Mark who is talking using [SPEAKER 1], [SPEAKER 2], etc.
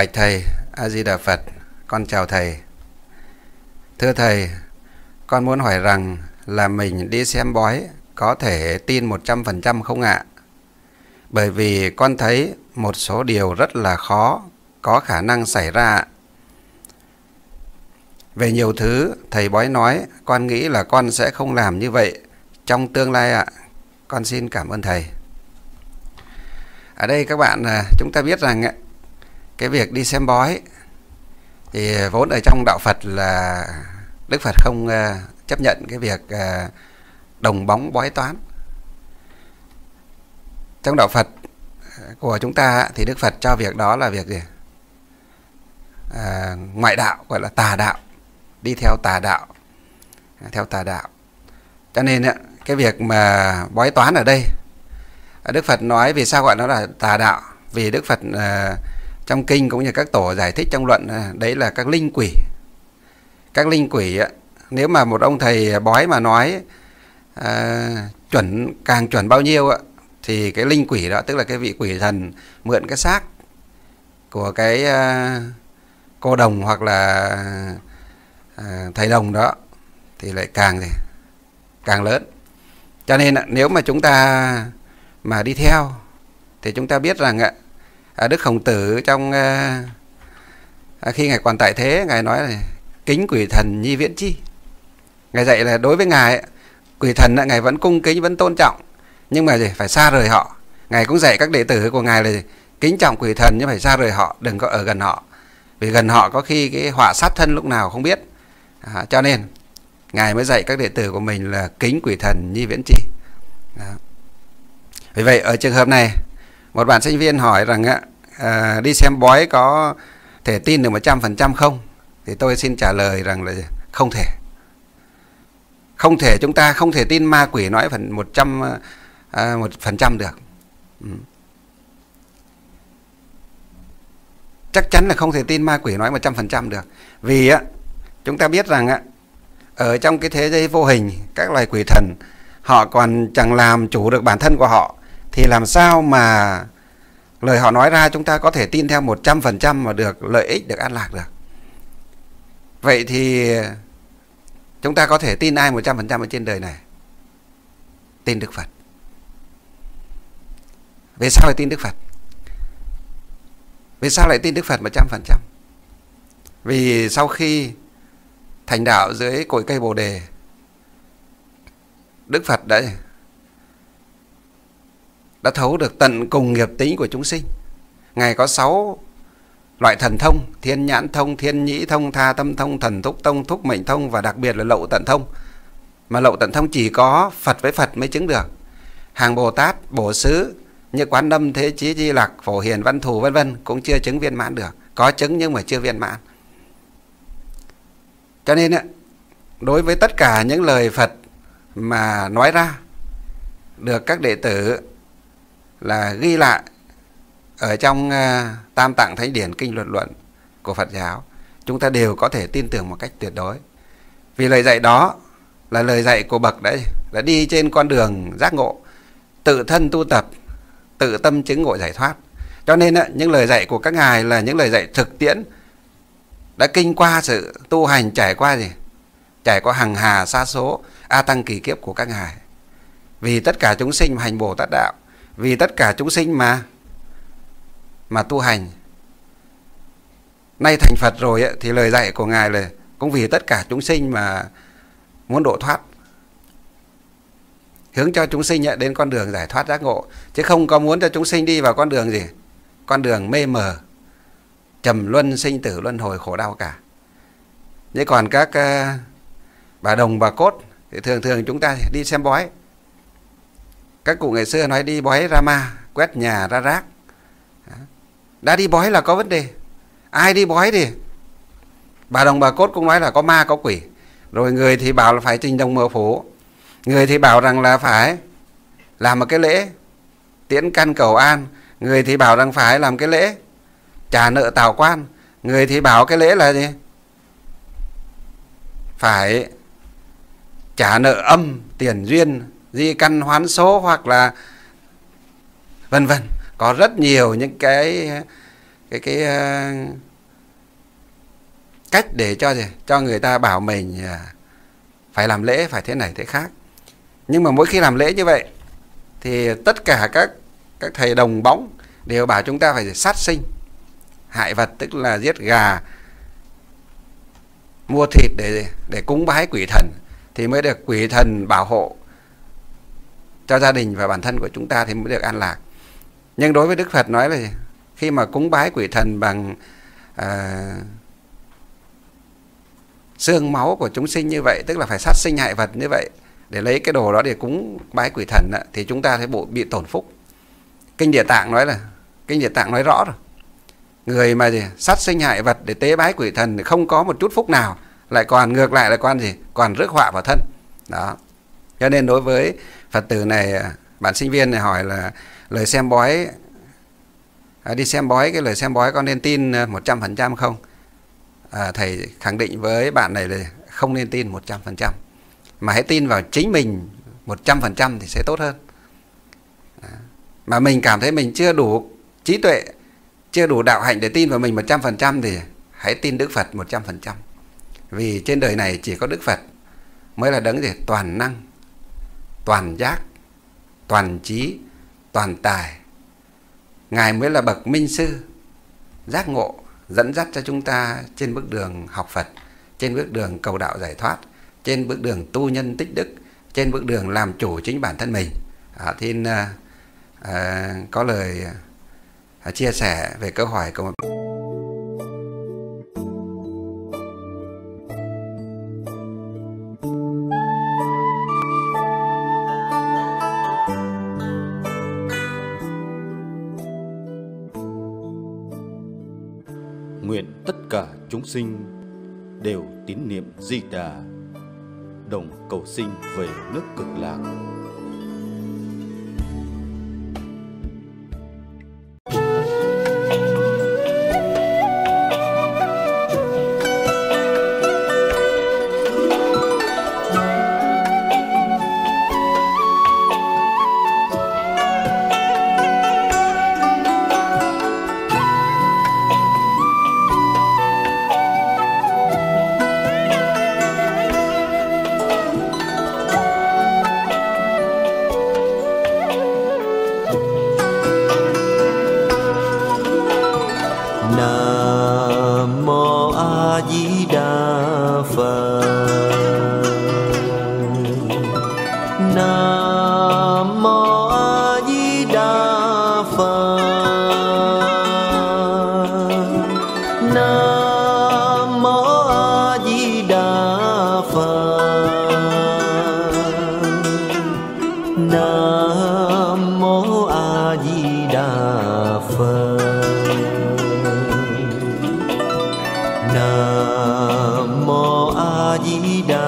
[SPEAKER 1] Bạch Thầy, A Di Đà Phật, con chào Thầy. Thưa Thầy, con muốn hỏi rằng là mình đi xem bói có thể tin 100% không ạ? Bởi vì con thấy một số điều rất là khó có khả năng xảy ra ạ. Về nhiều thứ Thầy bói nói, con nghĩ là con sẽ không làm như vậy trong tương lai ạ. Con xin cảm ơn Thầy. Ở đây các bạn, chúng ta biết rằng cái việc đi xem bói thì vốn ở trong đạo Phật là Đức Phật không chấp nhận cái việc đồng bóng bói toán. Trong đạo Phật của chúng ta thì Đức Phật cho việc đó là việc gì? Ngoại đạo, gọi là tà đạo, đi theo tà đạo, theo tà đạo. Cho nên cái việc mà bói toán ở đây, Đức Phật nói vì sao gọi nó là tà đạo? Vì Đức Phật trong kinh cũng như các tổ giải thích trong luận, đấy là các linh quỷ. Các linh quỷ, nếu mà một ông thầy bói mà nói chuẩn, càng chuẩn bao nhiêu thì cái linh quỷ đó, tức là cái vị quỷ thần mượn cái xác của cái cô đồng hoặc là thầy đồng đó thì lại càng lớn. Cho nên nếu mà chúng ta mà đi theo thì chúng ta biết rằng Đức Khổng Tử trong khi Ngài còn tại thế, Ngài nói là kính quỷ thần nhi viễn chi. Ngài dạy là đối với Ngài, quỷ thần Ngài vẫn cung kính, vẫn tôn trọng, nhưng mà phải xa rời họ. Ngài cũng dạy các đệ tử của Ngài là kính trọng quỷ thần nhưng phải xa rời họ, đừng có ở gần họ. Vì gần họ có khi cái họa sát thân lúc nào không biết. Cho nên Ngài mới dạy các đệ tử của mình là kính quỷ thần nhi viễn chi. Vì vậy ở trường hợp này, một bạn sinh viên hỏi rằng đi xem bói có thể tin được 100% không? Thì tôi xin trả lời rằng là không thể. Không thể, chúng ta không thể tin ma quỷ nói 100% được. Chắc chắn là không thể tin ma quỷ nói 100% được. Vì chúng ta biết rằng ở trong cái thế giới vô hình, các loài quỷ thần họ còn chẳng làm chủ được bản thân của họ, thì làm sao mà lời họ nói ra chúng ta có thể tin theo 100% mà được lợi ích, được an lạc được. Vậy thì chúng ta có thể tin ai 100% ở trên đời này? Tin Đức Phật. Vì sao lại tin Đức Phật? Vì sao lại tin Đức Phật 100%? Vì sau khi thành đạo dưới cội cây Bồ Đề, Đức Phật đã thấu được tận cùng nghiệp tính của chúng sinh. Ngài có 6 loại thần thông: thiên nhãn thông, thiên nhĩ thông, tha tâm thông, thần thúc thông, thúc mệnh thông, và đặc biệt là lậu tận thông. Mà lậu tận thông chỉ có Phật với Phật mới chứng được. Hàng Bồ Tát, Bổ Xứ như Quán Âm, Thế Chí, Di Lặc, Phổ Hiền, Văn Thù vân vân cũng chưa chứng viên mãn được. Có chứng nhưng mà chưa viên mãn. Cho nên đối với tất cả những lời Phật mà nói ra, được các đệ tử là ghi lại ở trong Tam Tạng Thánh Điển, Kinh Luật Luận của Phật giáo, chúng ta đều có thể tin tưởng một cách tuyệt đối. Vì lời dạy đó là lời dạy của bậc đã đi trên con đường giác ngộ, tự thân tu tập, tự tâm chứng ngộ giải thoát. Cho nên những lời dạy của các ngài là những lời dạy thực tiễn, đã kinh qua sự tu hành, trải qua trải qua hằng hà sa số a tăng kỳ kiếp của các ngài. Vì tất cả chúng sinh mà hành Bồ Tát đạo, vì tất cả chúng sinh mà tu hành, nay thành Phật rồi thì lời dạy của ngài là cũng vì tất cả chúng sinh mà muốn độ thoát, hướng cho chúng sinh đến con đường giải thoát giác ngộ, chứ không có muốn cho chúng sinh đi vào con đường gì? Con đường mê mờ, trầm luân, sinh tử luân hồi, khổ đau cả. Nhưng còn các bà đồng bà cốt thì thường chúng ta đi xem bói. Các cụ ngày xưa nói đi bói ra ma, quét nhà ra rác. Đã đi bói là có vấn đề. Ai đi bói thì bà đồng bà cốt cũng nói là có ma có quỷ. Rồi người thì bảo là phải trình đồng mờ phủ, người thì bảo rằng là phải làm một cái lễ tiễn căn cầu an, người thì bảo rằng phải làm cái lễ trả nợ tào quan, người thì bảo cái lễ là gì? Phải trả nợ âm, tiền duyên, di căn hoán số, hoặc là vân vân. Có rất nhiều những cái cái cách để cho người ta bảo mình phải làm lễ, phải thế này thế khác. Nhưng mà mỗi khi làm lễ như vậy thì tất cả các thầy đồng bóng đều bảo chúng ta phải sát sinh hại vật, tức là giết gà, mua thịt để cúng bái quỷ thần thì mới được quỷ thần bảo hộ cho gia đình và bản thân của chúng ta thì mới được an lạc. Nhưng đối với Đức Phật nói là khi mà cúng bái quỷ thần bằng xương máu của chúng sinh như vậy, tức là phải sát sinh hại vật như vậy để lấy cái đồ đó để cúng bái quỷ thần thì chúng ta sẽ bị tổn phúc. Kinh Địa Tạng nói rõ rồi. Người mà sát sinh hại vật để tế bái quỷ thần thì không có một chút phúc nào, lại còn ngược lại là còn rước họa vào thân. Đó. Cho nên đối với Phật tử này, bạn sinh viên này hỏi là lời xem bói, đi xem bói, cái lời xem bói con nên tin 100% không? Thầy khẳng định với bạn này là không nên tin 100%, mà hãy tin vào chính mình 100% thì sẽ tốt hơn. Mà mình cảm thấy mình chưa đủ trí tuệ, chưa đủ đạo hạnh để tin vào mình 100% thì hãy tin Đức Phật 100%. Vì trên đời này chỉ có Đức Phật mới là đấng toàn năng, toàn giác, toàn trí, toàn tài. Ngài mới là bậc minh sư, giác ngộ, dẫn dắt cho chúng ta trên bước đường học Phật, trên bước đường cầu đạo giải thoát, trên bước đường tu nhân tích đức, trên bước đường làm chủ chính bản thân mình. Xin có lời chia sẻ về câu hỏi của
[SPEAKER 2] nguyện tất cả chúng sinh đều tín niệm Di Đà, đồng cầu sinh về nước Cực Lạc.
[SPEAKER 3] Nam mô A Di Đà Phật. Nam mô A Di Đà Phật. Nam mô A Di Đà Phật. Nam mô A Di Đà Phật. Nam mô A Di Đà